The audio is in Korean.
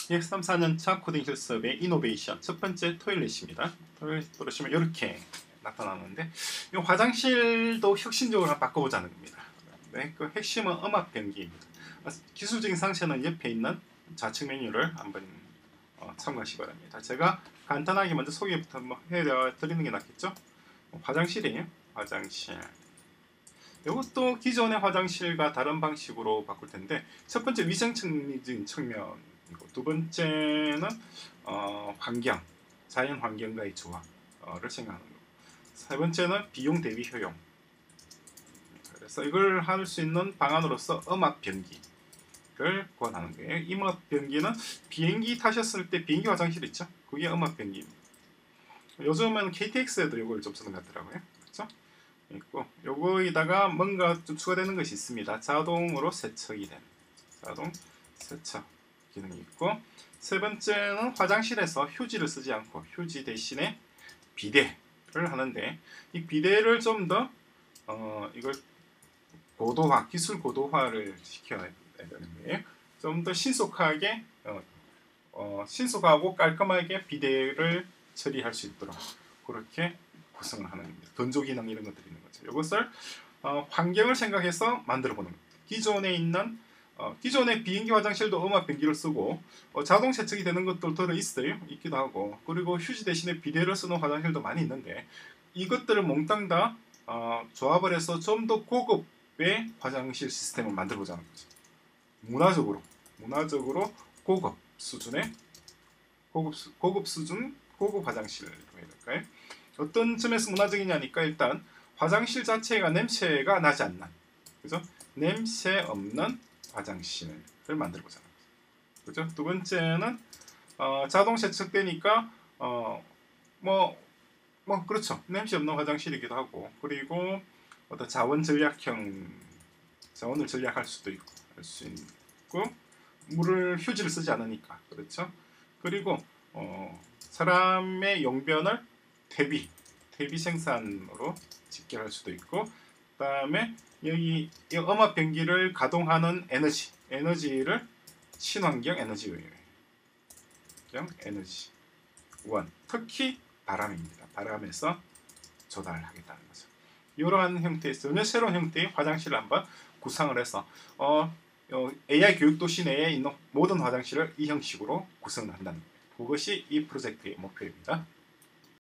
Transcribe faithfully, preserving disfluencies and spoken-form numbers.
이백삼 사 년차 코딩 실습의 이노베이션 첫 번째 토일렛입니다. 토일렛 보시면 이렇게 나타나는데 이 화장실도 혁신적으로 한번 바꿔보자는 겁니다. 네, 그 핵심은 음압 변기입니다. 기술적인 상세는 옆에 있는 좌측 메뉴를 한번 어, 참고하시기 바랍니다. 제가 간단하게 먼저 소개부터 한번 해드리는 게 낫겠죠? 화장실이에요. 화장실. 이것도 기존의 화장실과 다른 방식으로 바꿀 텐데 첫 번째 위생적인 측면이고 두 번째는 어, 환경, 자연 환경과의 조화를 생각하는 거고 세 번째는 비용 대비 효용. 그래서 이걸 할 수 있는 방안으로서 음압 변기를 구현하는 거예요. 음압 변기는 비행기 타셨을 때 비행기 화장실 있죠? 그게 음압 변기입니다. 요즘은 케이티엑스에도 이걸 좀 쓰는 것 같더라고요. 그렇죠? 있고 요거에다가 뭔가 좀 추가되는 것이 있습니다. 자동으로 세척이 되는 자동 세척 기능이 있고 세 번째는 화장실에서 휴지를 쓰지 않고 휴지 대신에 비데를 하는데 이 비데를 좀 더 어, 이걸 고도화 기술 고도화를 시켜야 되는 거예요. 좀 더 신속하게 어, 어, 신속하고 깔끔하게 비데를 처리할 수 있도록 그렇게 구성을 하는 겁니다. 건조 기능 이런 것들이 있는 거죠. 이것을 어, 환경을 생각해서 만들어 보는 겁니다. 기존에 있는 어, 기존의 비행기 화장실도 음압 변기를 쓰고 어, 자동 세척이 되는 것들도 있어요. 있기도 하고 그리고 휴지 대신에 비데를 쓰는 화장실도 많이 있는데 이것들을 몽땅 다 어, 조합을 해서 좀 더 고급의 화장실 시스템을 만들어 보자는 거죠. 문화적으로 문화적으로 고급 수준의 고급, 수, 고급 수준 고급 화장실로 해야 될까요? 어떤 점에서 문화적이냐니까 일단 화장실 자체가 냄새가 나지 않는 그죠? 냄새 없는 화장실을 만들어보자. 그죠? 두 번째는 어, 자동 세척되니까 어, 뭐, 뭐 그렇죠. 냄새 없는 화장실이기도 하고 그리고 어떤 자원 전략형 자원을 전략할 수도 있고 할 수 있고 물을 휴지를 쓰지 않으니까 그렇죠. 그리고 어, 사람의 용변을 퇴비, 퇴비 생산으로 직결할 수도 있고 그 다음에 여기 이 음압 변기를 가동하는 에너지, 에너지를 친환경 에너지예요. 에너지 원, 특히 바람입니다. 바람에서 조달하겠다는 거죠. 이러한 형태의 전혀 새로운 형태의 화장실을 한번 구상을 해서 어, 어, 에이아이 교육 도시 내에 있는 모든 화장실을 이 형식으로 구성한다는 거예요. 그것이 이 프로젝트의 목표입니다.